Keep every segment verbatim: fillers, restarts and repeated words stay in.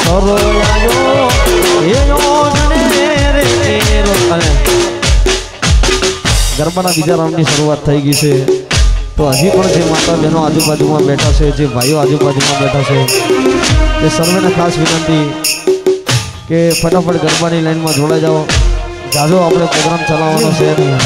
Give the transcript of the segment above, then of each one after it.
સરો આયો એયો જણે રે રો અને ગરબાના બીજા રાઉન્ડની શરૂઆત થઈ ગઈ છે તો હજી પણ જે માતા બહેનો આજુબાજુમાં બેઠા છે જે ભાઈઓ આજુબાજુમાં બેઠા છે એ સર્વેને ખાસ વિનંતી કે ફટાફટ ગરબાની લાઈનમાં જોડાઈ જાઓ જાજો આપણે પ્રોગ્રામ ચલાવવાનો છે નહીં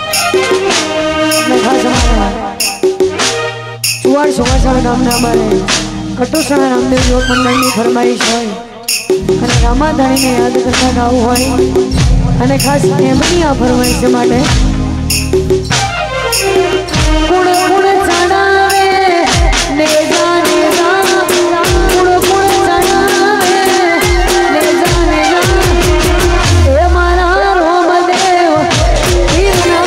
ચુવાડ સોમાસણ ગામના અમારે કટોસણા રામદેવ યુવક મંડળની ફરમાઈશ હોય અને રામાધાણીને યાદ કરતા ગાવું હોય અને ખાસ એમની આ ફરમાઈશ માટે કુણ કુણ ચડાવે ને જાને જા કુણ કુણ ચડાવે ને જાને જા એ મારા રોમદેવ વીરના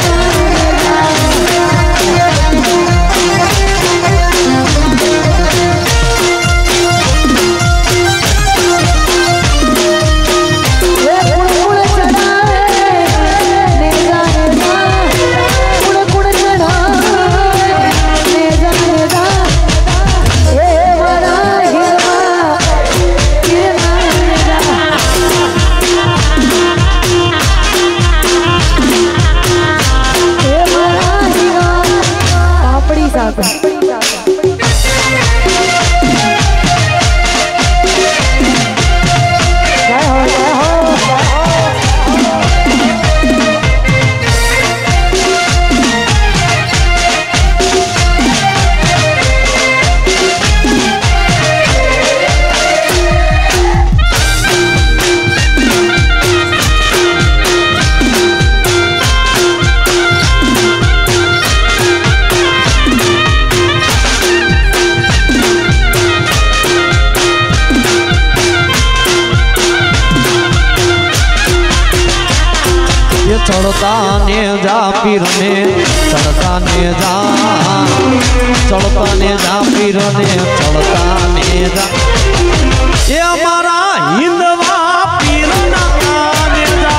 चढ़ता ने जा पीर ने चढ़ता ने जा चढ़ता ने जा पीर ने चढ़ता ने जा ये हमारा हिंदवा पीर ना ने जा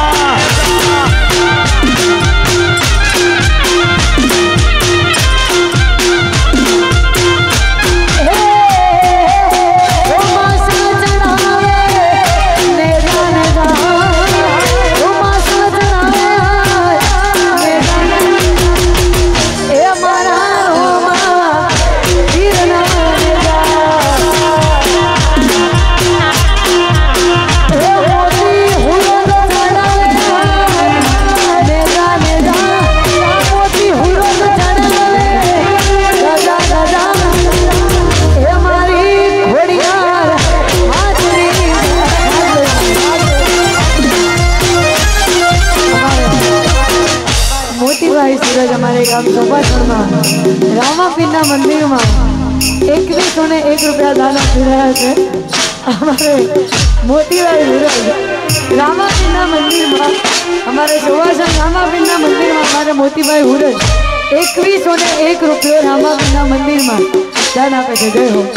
રામાપીરના મંદિરમાં એકવીસો ને એક રૂપિયા દાન આપી રહ્યા છે અમારે મોતીભાઈ વિરોધ રામાપીરના મંદિરમાં અમારે સુવાસણ રામાપીરના મંદિરમાં અમારે મોતીભાઈ હુરજ એકવીસો ને એક રૂપિયો રામાપીરના મંદિરમાં દાન આપે છે જય હો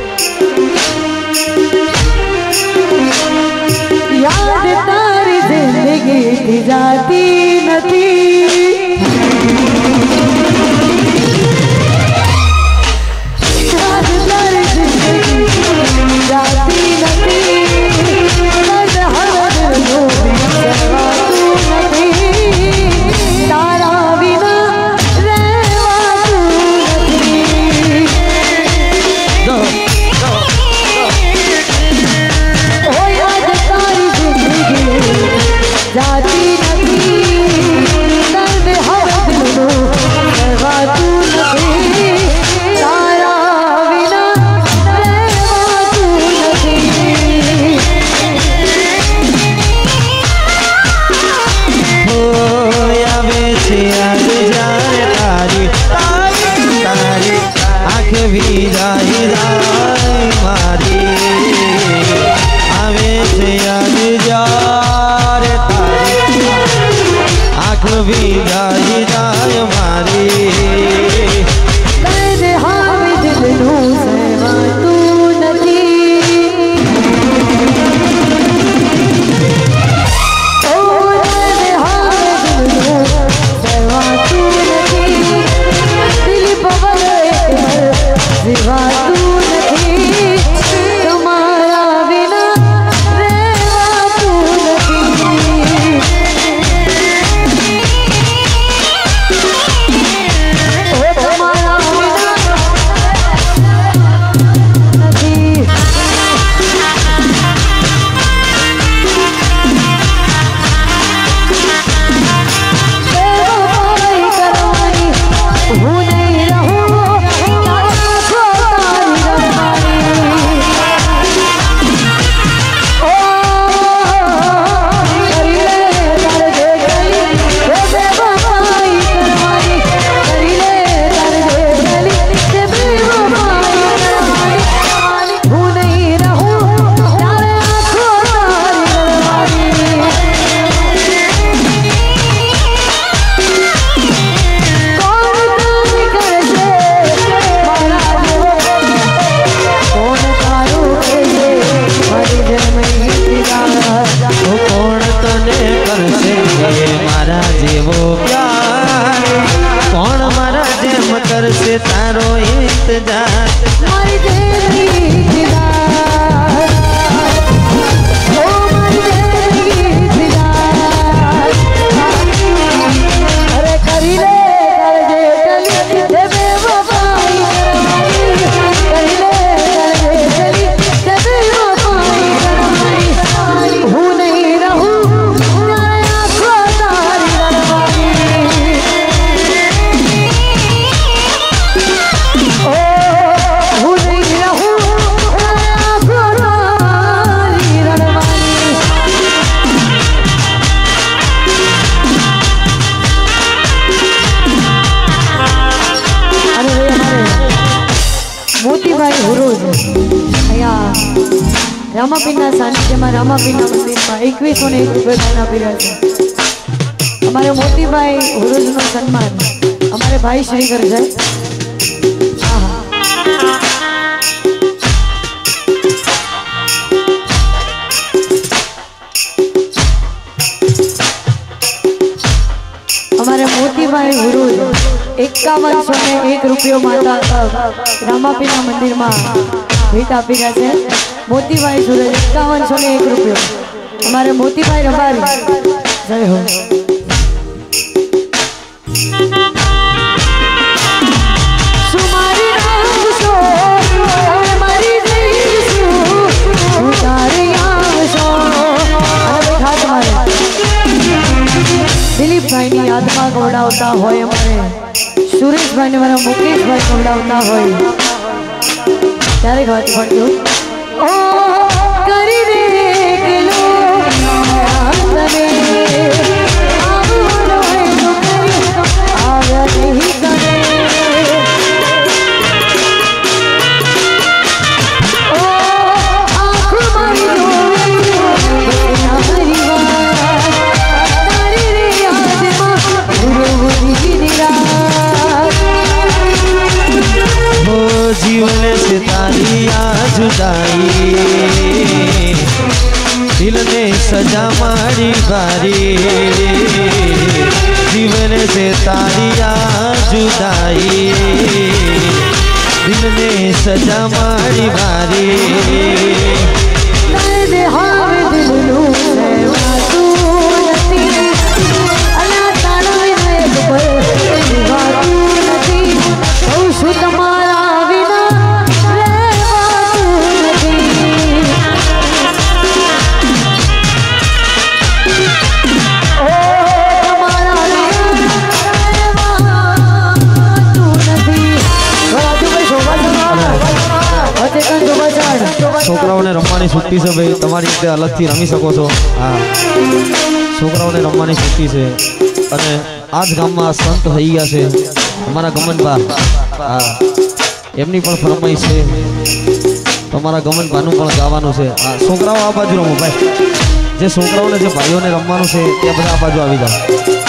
યાદ તારી જિંદગી જાતી નથી जाती नहीं रज हर रहवाતું નથી તારા વિના રહેવાતું નથી ઓ યાદ તારી જિંદગી જાતી નથી રામાપીરના સાનિધ્યમાં રામાપીરના મંદિરમાં એકવીસો ને એક રૂપિયા દાન આપી રહ્યા છે અમારે મોતીભાઈ હુરુજનું સન્માન અમારે ભાઈ શ્રી કરશે हमारे मोतीभाई हुरुज एकावन सौ ने एक रुपयो माता रामापीना मंदिर में भेट आपी रहा है मोतीभाई सूरज एकावन सौ ने एक रुपयो हमारे मोतीभाई रबारी जय हो दिलीप भाई ने आत्मा गौड़ावता होय हमारे सुरेश भाई ने मारा मुकेश भाई गौड़ावता होय ત્યારે વાત પડ્યો ઓ કરી દે કેલો તને આવવાનો હે તો કરી આવ્યા નહીં કરે ઓ આંખ મારી जीवन से तारी जुदाई दिल ने सजा मारी बारी जीवन से तारी जुदाई दिल ने सजा मारी बारी છોકરાઓને રમવાની છુટ્ટી છે ભાઈ તમારી રીતે અલગથી રમી શકો છો હા છોકરાઓને રમવાની છુટ્ટી છે અને આ જ ગામમાં સંત થઈ ગયા છે અમારા ગમનભા હા એમની પણ ફરમાઈશ છે તમારા ગમનભાનું પણ ગાવાનું છે હા છોકરાઓ આ બાજુ રમો ભાઈ જે છોકરાઓને જે ભાઈઓને રમવાનું છે તે બધા આ બાજુ આવી જાઓ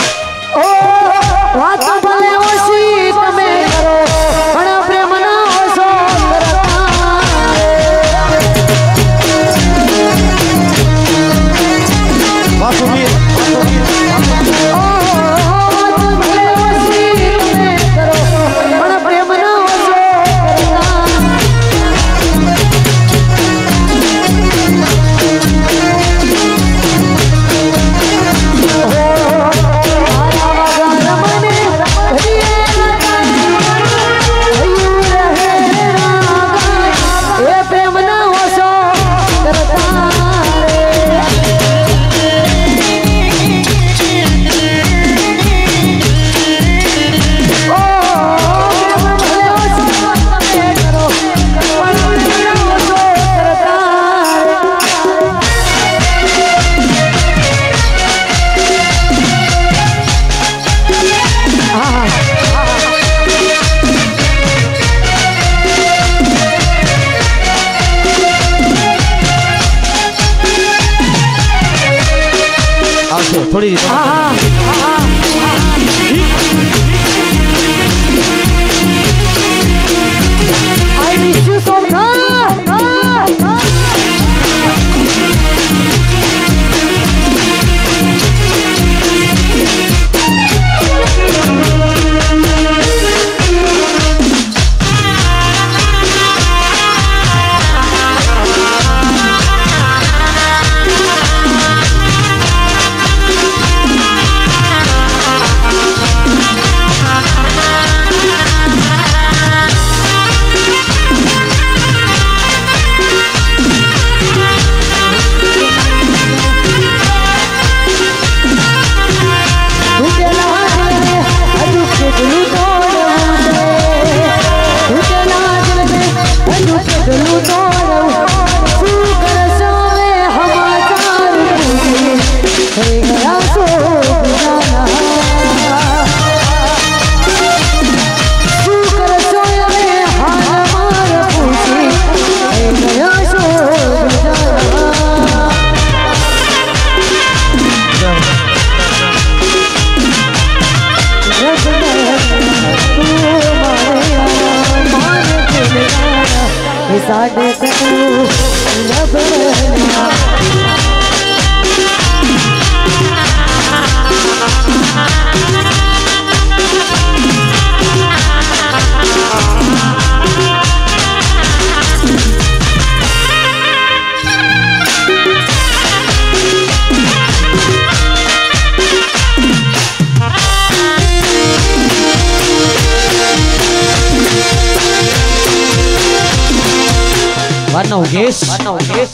थोड़ी I miss you so much. बनोगेश बनोगेश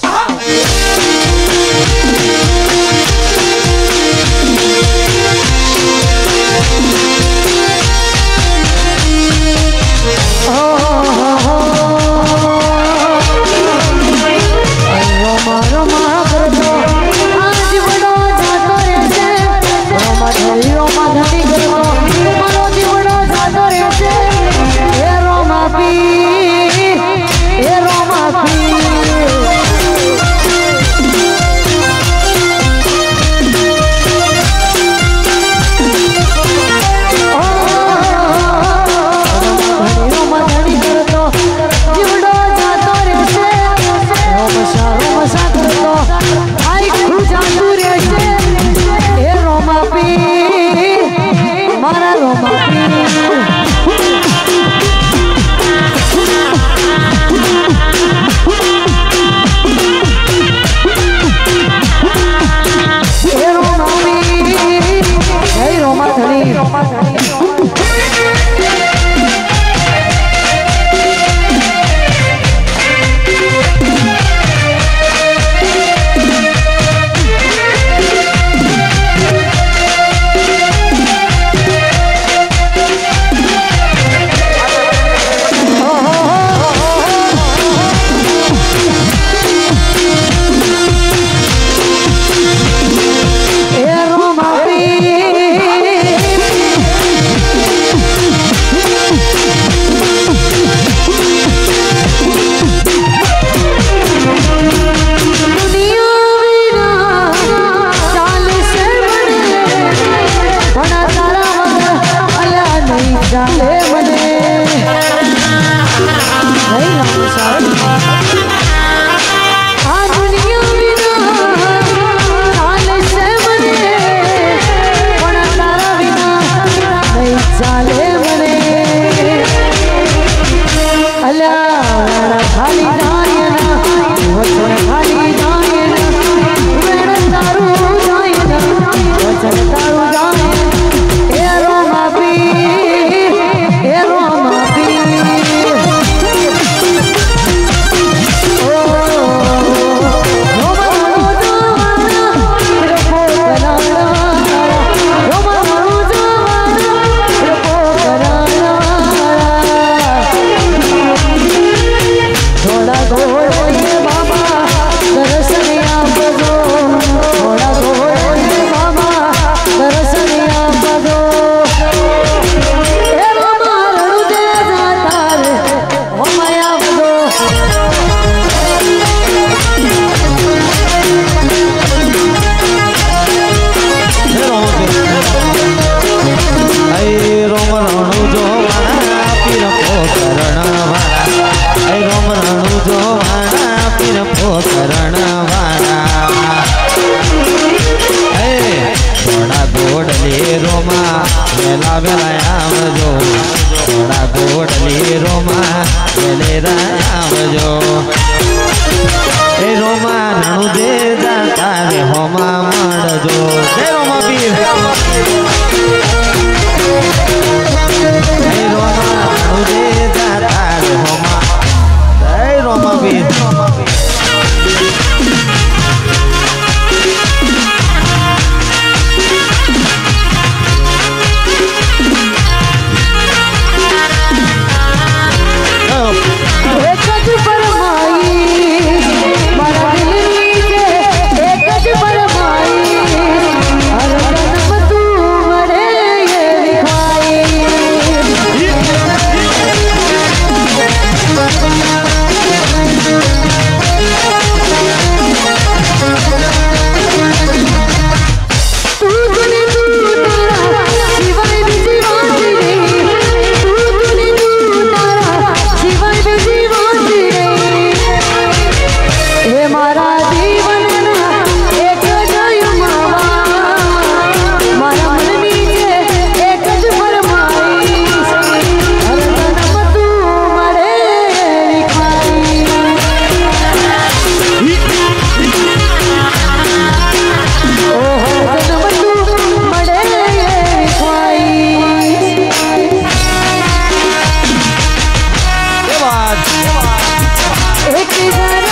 एक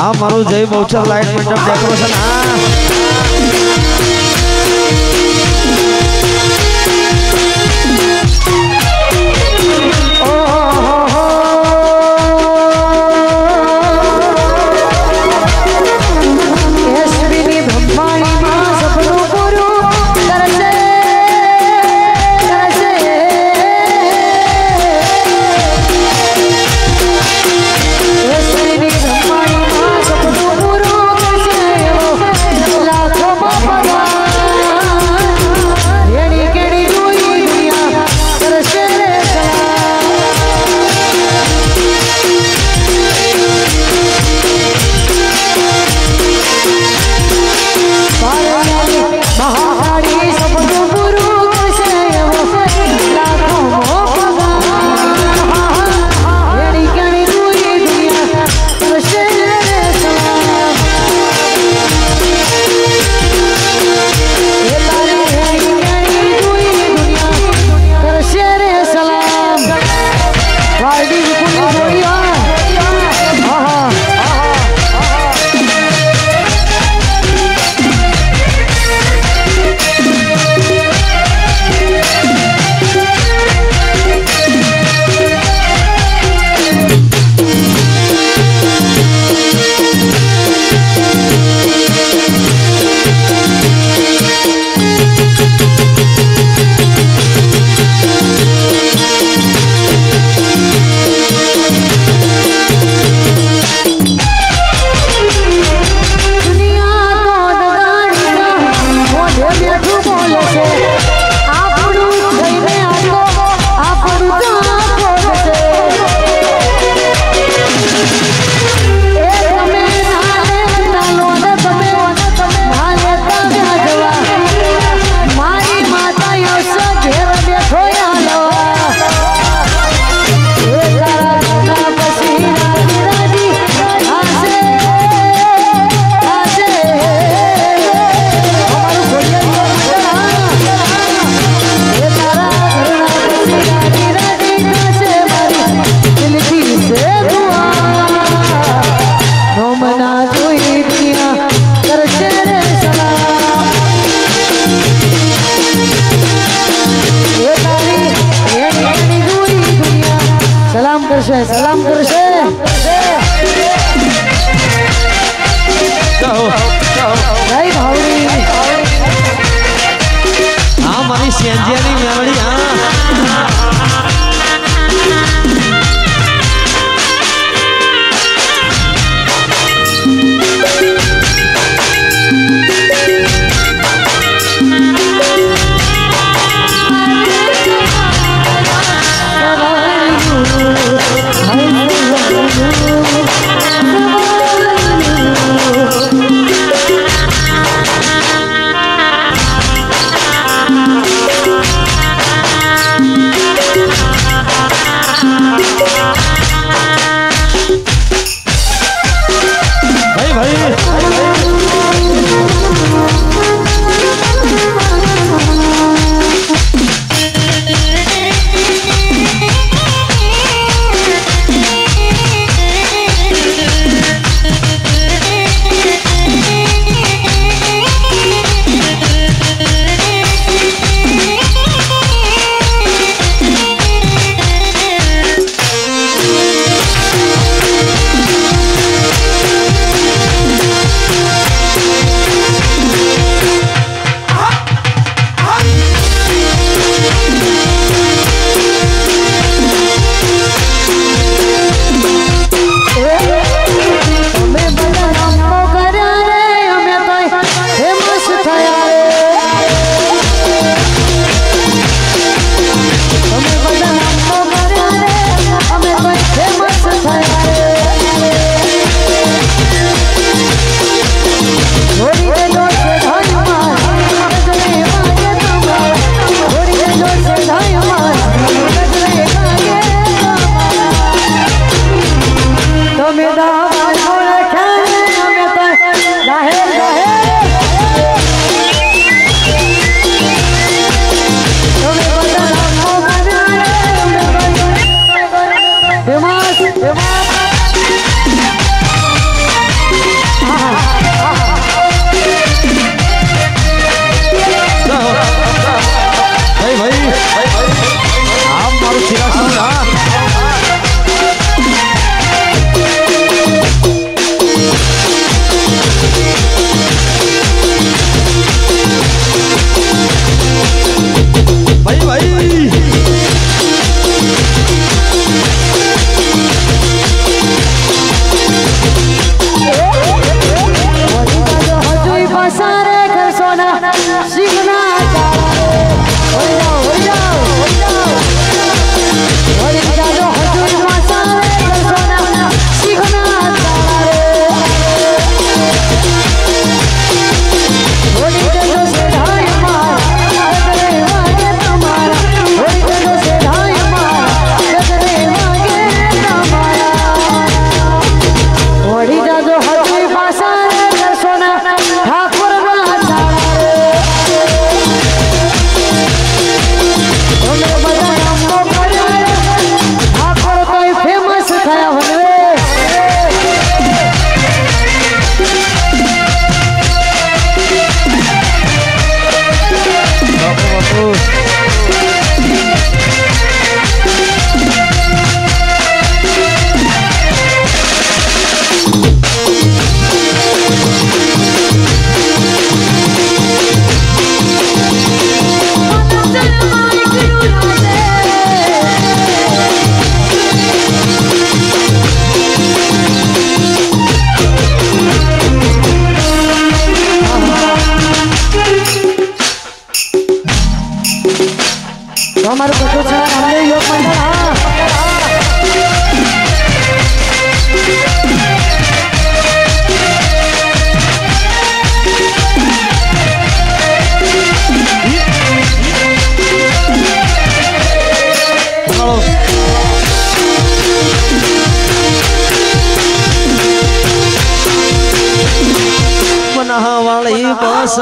હા મારું જય બહુચર લાઈટ મંડપ ડેકોરેશન હા સલામ કરશે જય ભાવડી હા મારી સેંજિયાની મેલડી હા I અમારું કટોછડા રામદેવ યોગ મંડળ હા વાળી બસ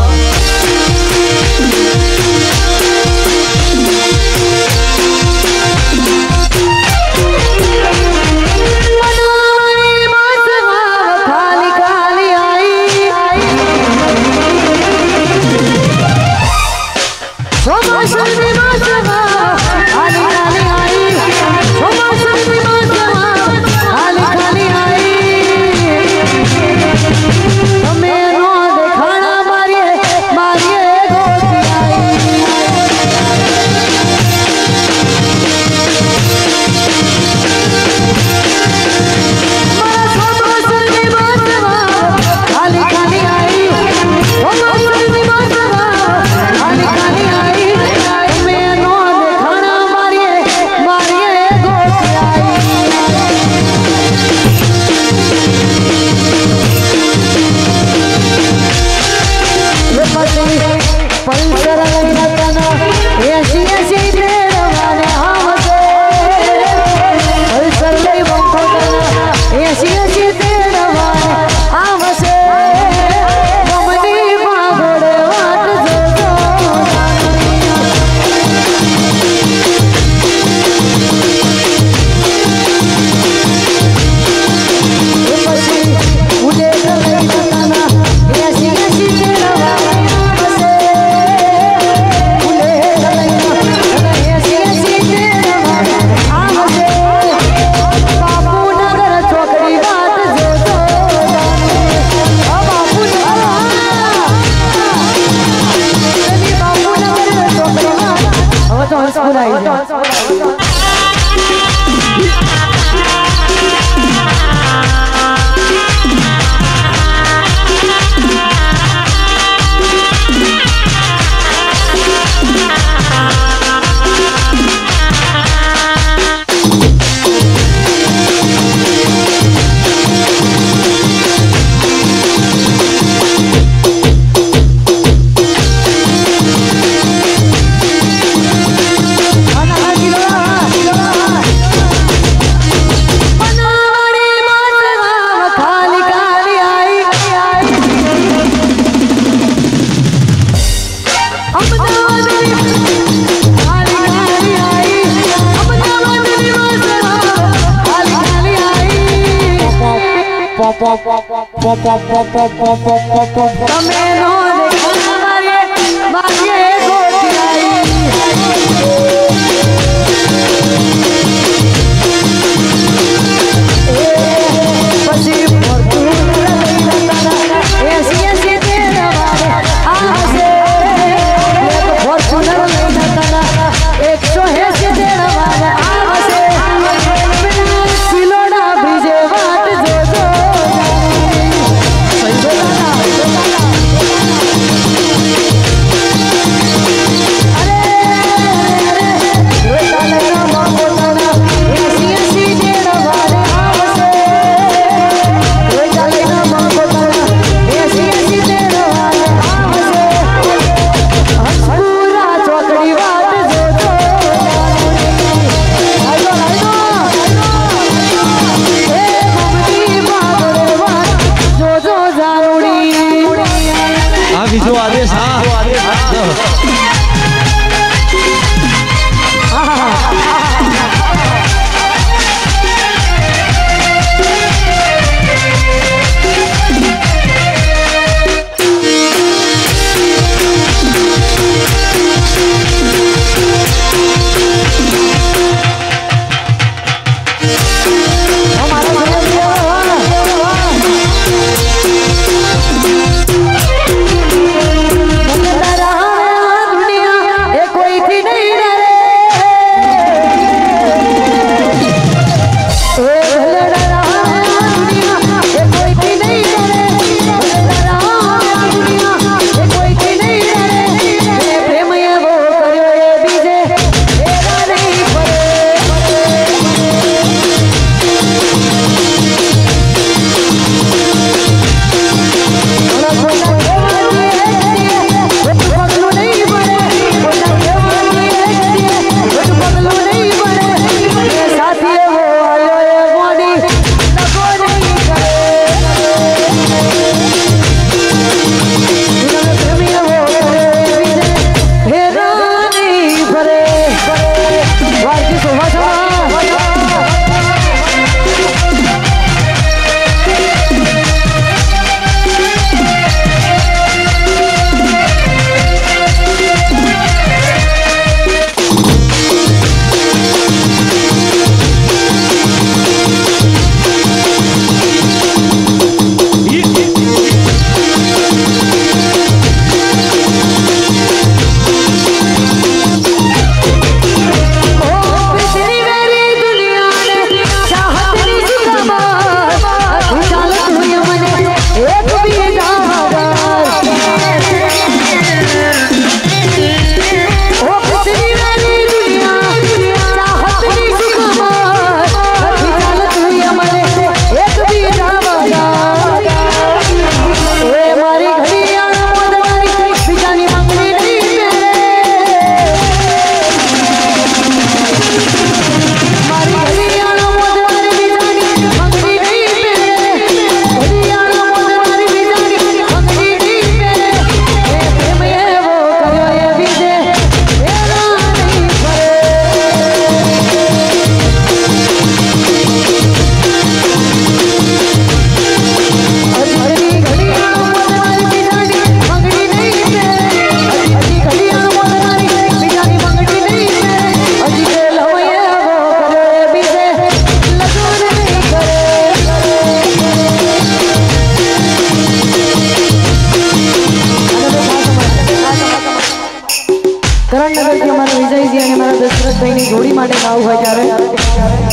તમે નો દેખાના મારે માગે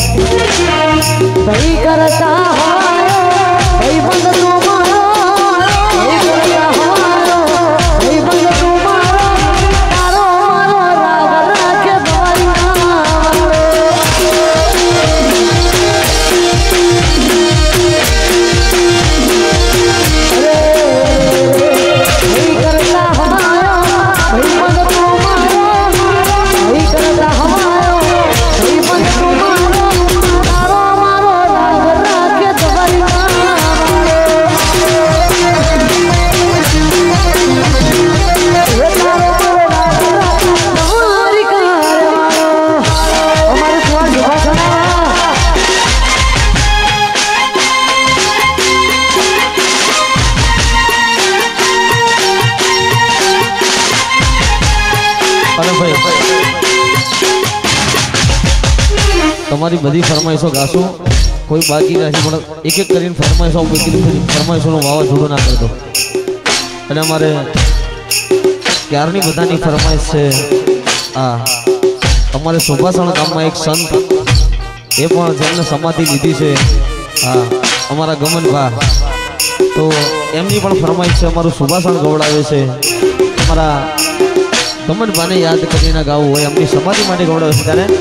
भाई करता हमारो भाई बंद तुम्हारो भाई करता हमारो भाई बंद तुम्हारो तारो मारो राग राखे दवारिया भाई करता हमारो भाई बंद तुम्हारो भाई करता हमारो भाई बंद तुम्हारो तारो मारो राग राखे दवारिया તમારી બધી ફરમાઈશો ગાશું કોઈ બાકી નથી પણ એક એક કરીને ફરમાઈશો ફરમાઈશોનું વાવાઝોડું ના કરતો અને અમારે ક્યારની બધાની ફરમાઈશ છે આ અમારે સુભાષણ ગામમાં એક સંત એ પણ જેમને સમાધિ લીધી છે હા અમારા ગમનભા તો એમની પણ ફરમાઈશ છે અમારું સુભાષણ ગવડાવે છે અમારા ગમનભાને યાદ કરીને ગાવું હોય એમની સમાધિ માટે ગવડાવે છે ત્યારે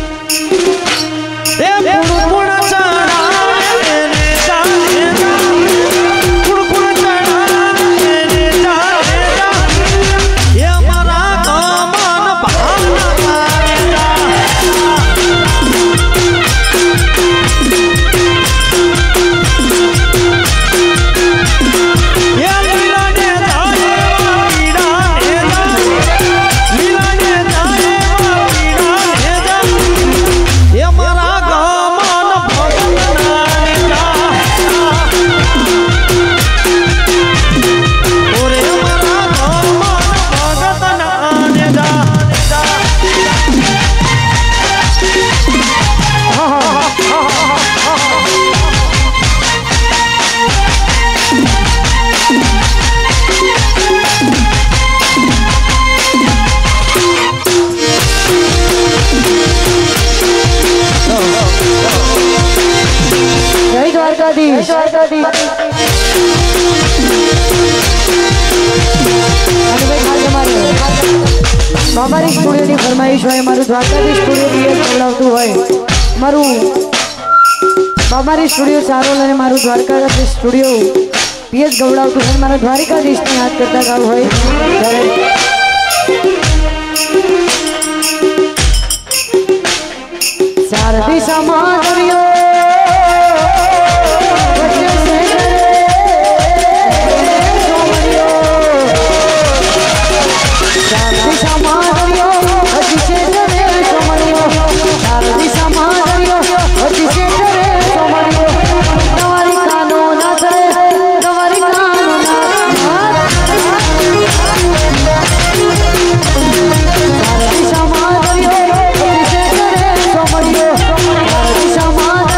બાબારી સ્ટુડિયોની ફરમાઈશ હોય મારું દ્વારકાધીશ સ્ટુડિયો પીએસ ખવડાવતું હોય મારું બાબારી સ્ટુડિયો સારોલ અને મારું દ્વારકાધીશ સ્ટુડિયો પીએસ ગવડાવતું હોય મારા દ્વારકાધીશને યાદ કરતા ગાવ હોય ત્યારે ચાર દિશામાં દરિયો Sama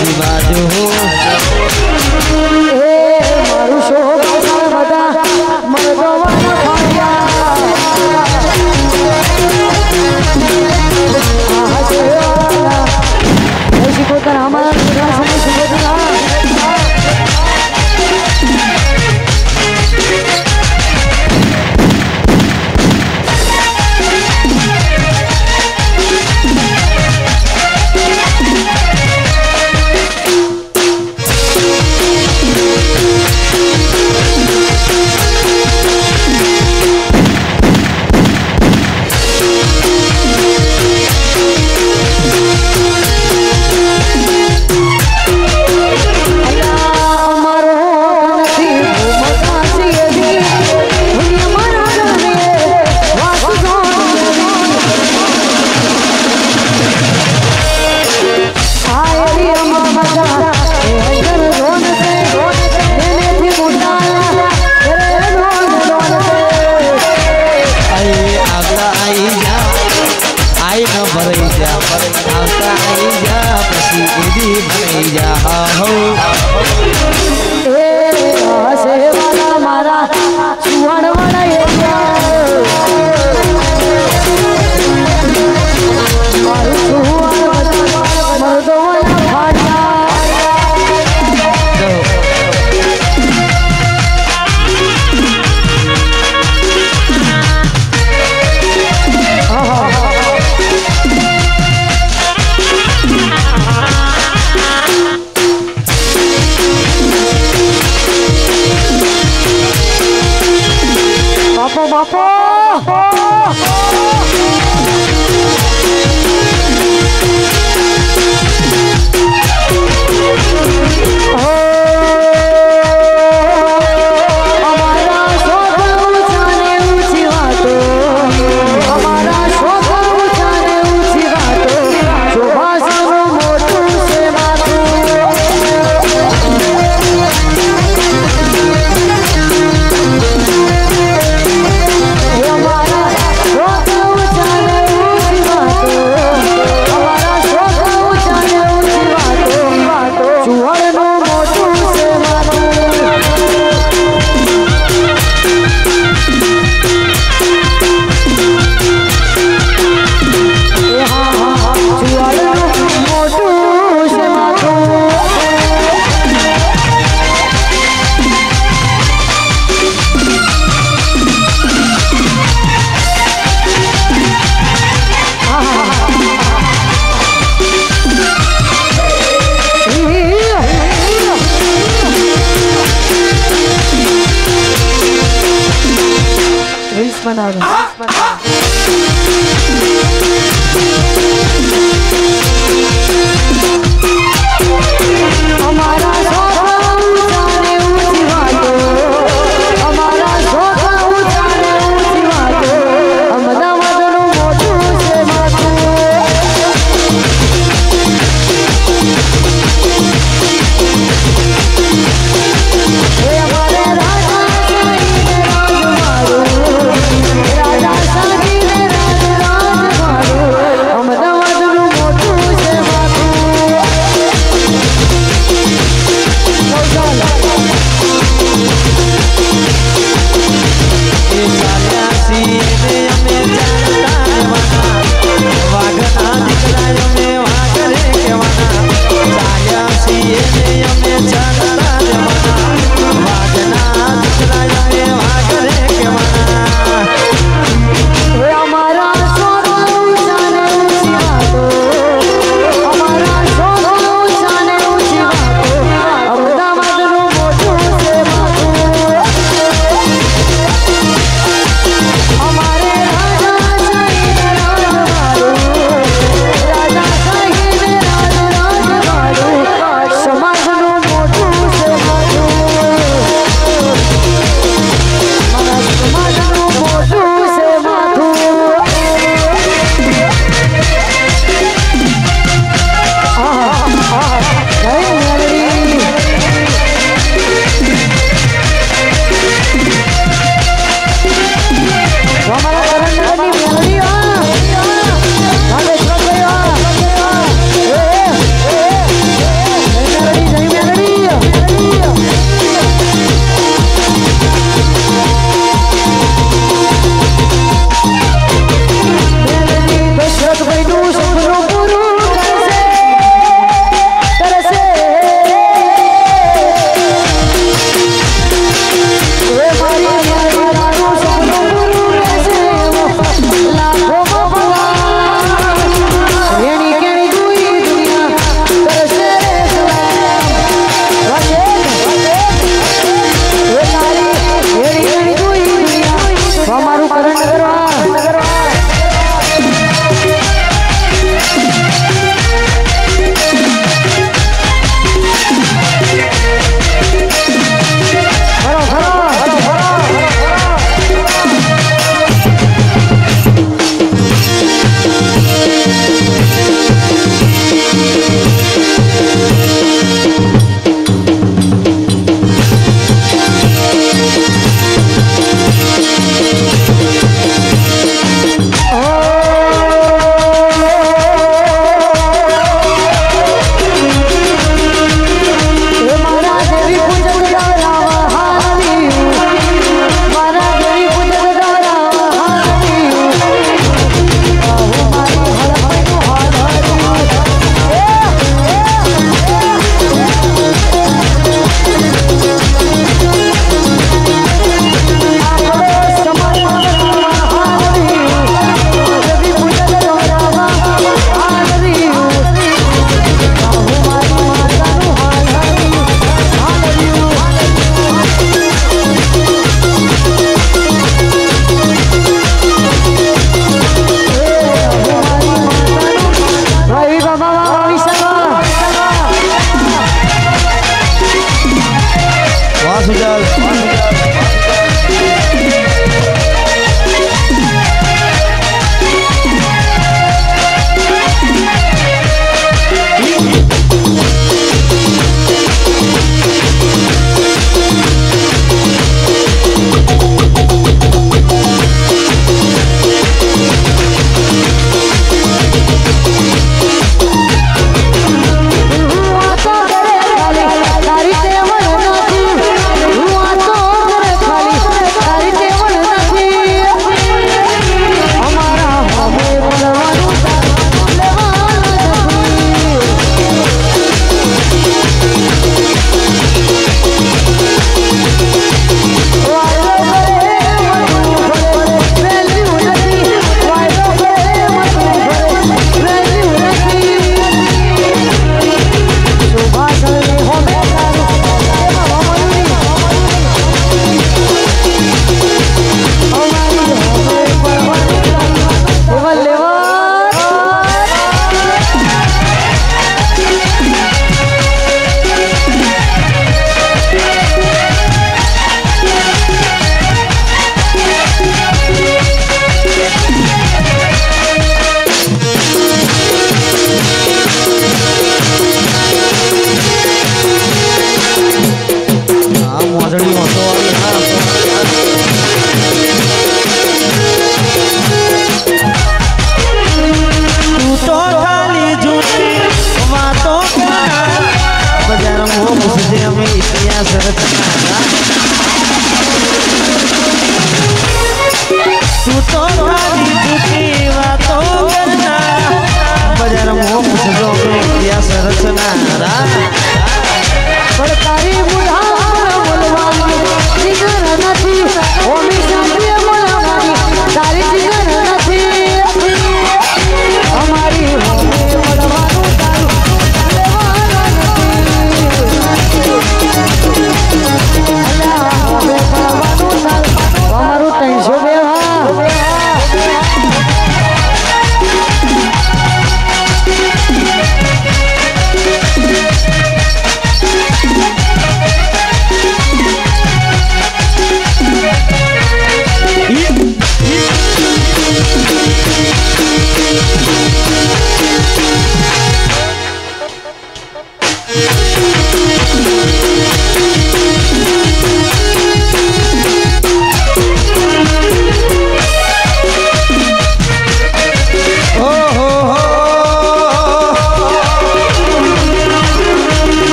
બીજી બાજુ એ મારું શોખ બધા મરદવાના ભાગ્યા આ સેવાના એ શિકોતર અમારા ગુજરાત સમય શિકોતર राजा संगीत राज राज વાહ સુજાલ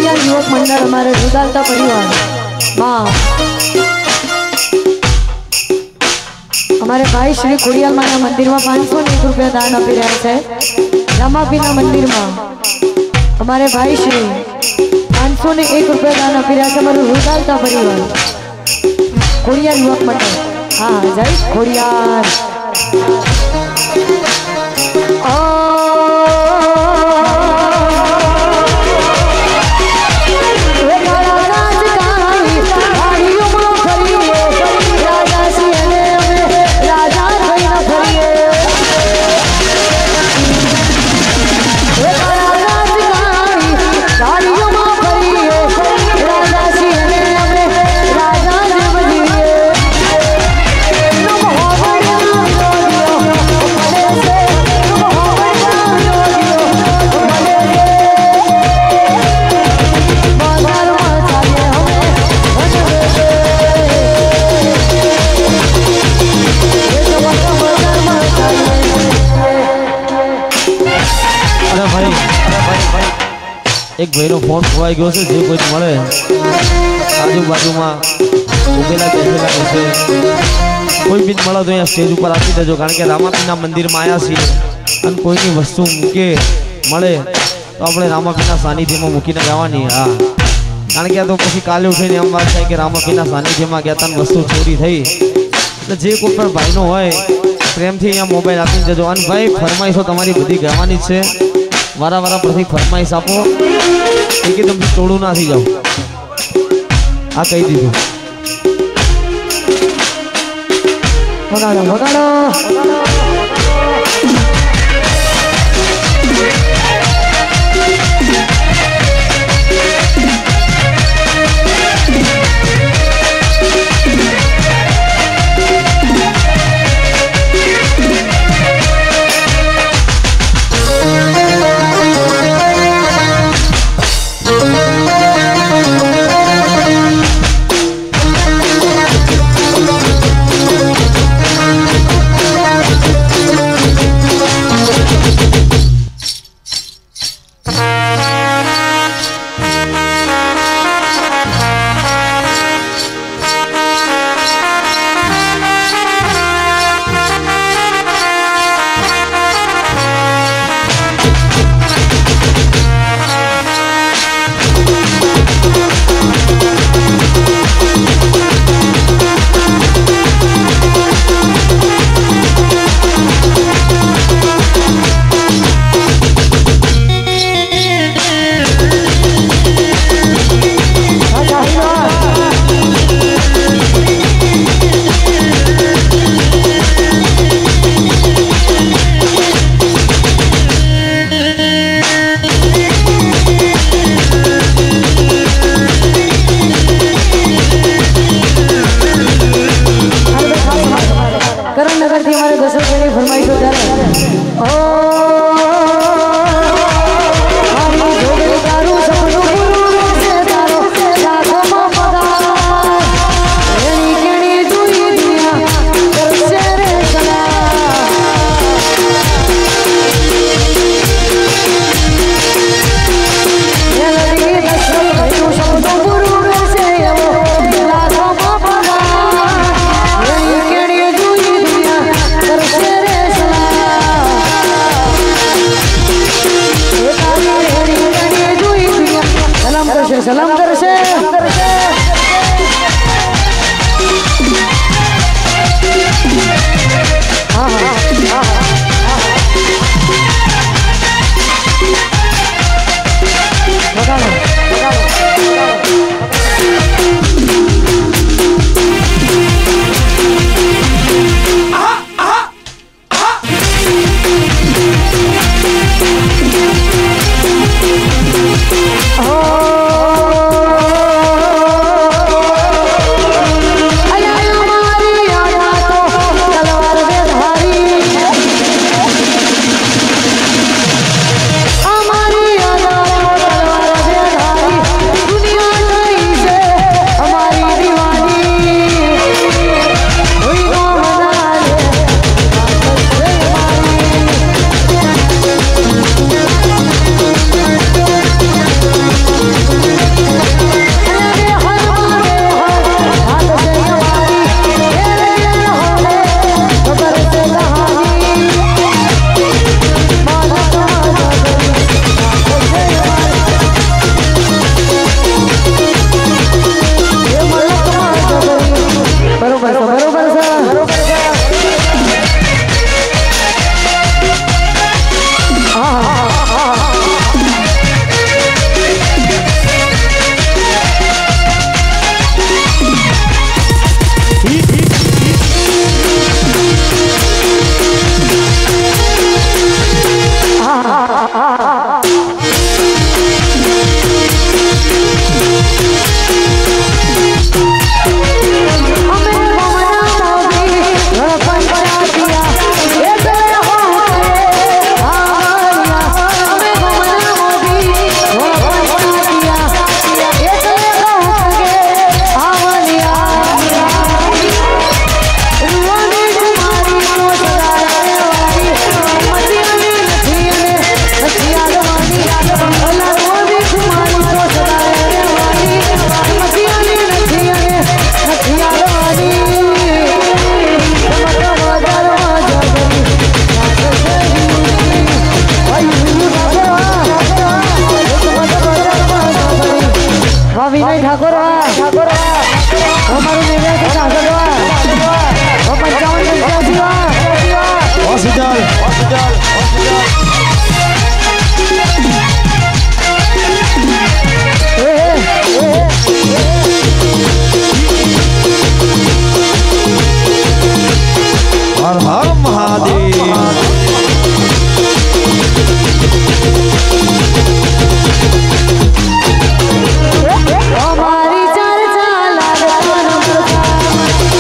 खोड़िया युवक मंडल हमारे रुदालता परिवार माँ हमारे भाई श्री खोड़ियाल माना मंदिर में पांच सौ एक रुपया दान अपी रहा है। रामापीना मंदिर में हमारे भाई श्री पांच सौ ने एक रुपया दान अपी रहा है। हमारे रुदालता परिवार खोड़ियाल युवक मंडल हाँ जय खोड़ियाल एक भाई नो फोन खोवाई गयो छे जे कोई મળે આજુબાજુમાં ઉભેલા બેઠેલા હશે કોઈ બી મળે તો અહીંયા સ્ટેજ ઉપર આપી દેજો કારણ કે રામાપીના મંદિરમાં આયા છીએ અને કોઈની વસ્તુ મૂકે મળે તો આપણે રામાપીના સાનિધ્યમાં મૂકીને જવાની હા કારણ કે આ તો પછી કાલે ઉઠીને એમ વાત થાય કે રામાપીના સાનિધ્યમાં ગયા તા વસ્તુ ચોરી થઈ એટલે જે કોઈ પણ ભાઈનો હોય પ્રેમથી અહીંયા મોબાઈલ આપીને જજો અને ભાઈ ફરમાઈશો તમારી બધી ગવાની જ છે वारा वारा प्रति फरमाइश आपो एकदम तोड़ू ना थी जाओ आ कही दीधु वगाड़ो वगाड़ो सलाम कर से हाँ हाँ हाँ बगाड़ो बगाड़ो विनय ठाकुर ठाकुर हमारे निवेश ठाकुर वो पंचावन पंचासी हॉस्पिटल हॉस्पिटल हर हर महादेव हमारी चर्चा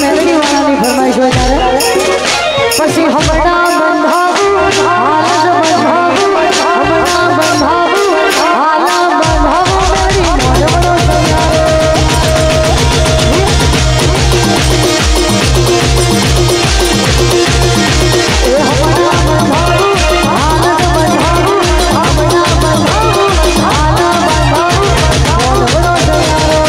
મેલડી વાળાની ફરમાઈશ હોય ત્યારે પછી હમણાં બંધાવું હાલત બંધાવું હમણાં બંધાવું હાલત બંધાવું મારી મોરબડો સૈયારો એ હમણાં બંધાવું હાલત બંધાવું હમણાં બંધાવું હાલત બંધાવું મોરબડો સૈયારો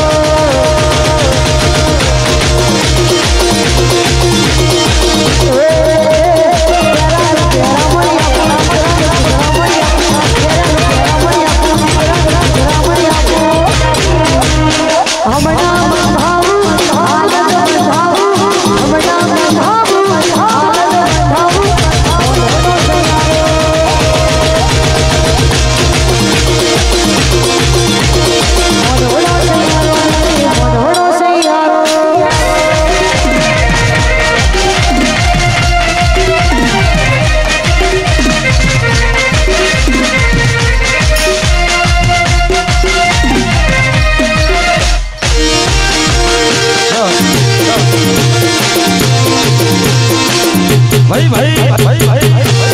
भाई भाई भाई भाई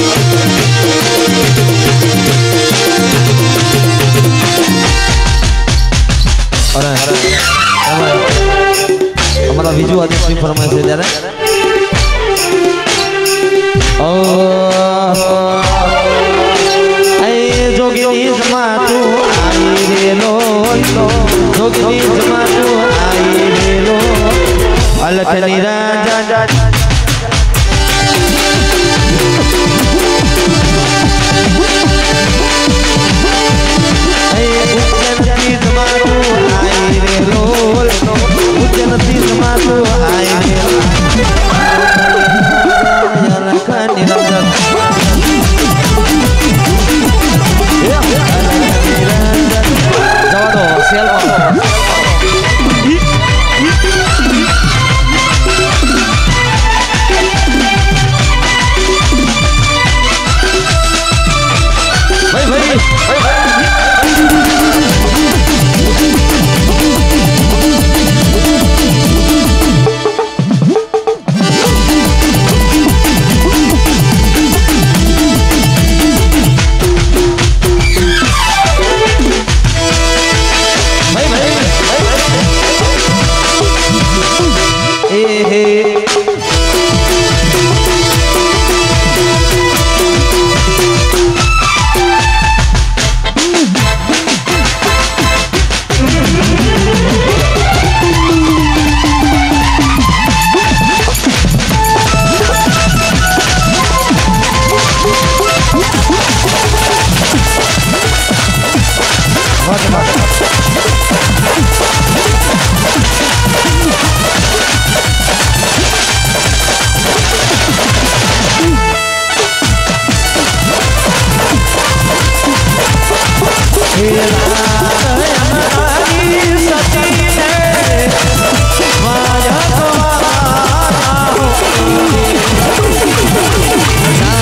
अरे हमारा विजु आदित्य फरमाइश है जरा ओ ऐ जोगिनी जमा तू आई रे लो जोगिनी जमा तू आई रे लो अलख निरंजन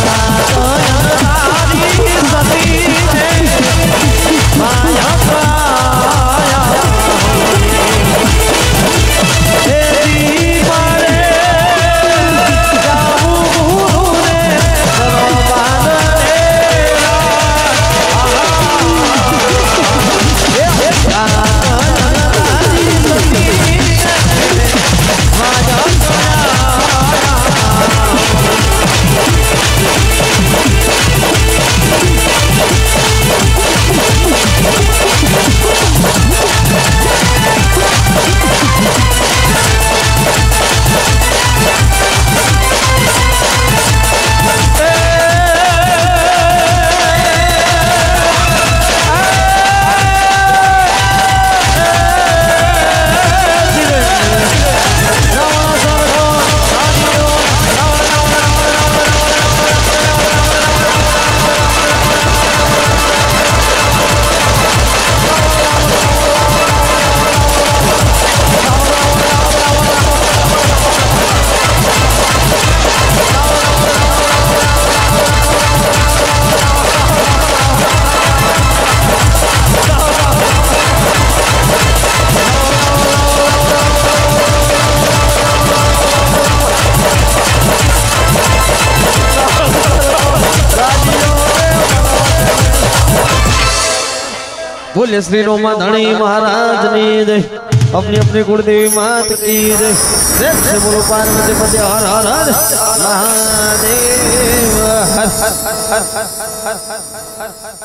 Bye. बोले श्री रोमा धनी महाराज ने जय अपनी अपनी कुलदेवी मात की जय से बोलो पार्वती पति हर हर हर महादेव हर हर हर हर हर हर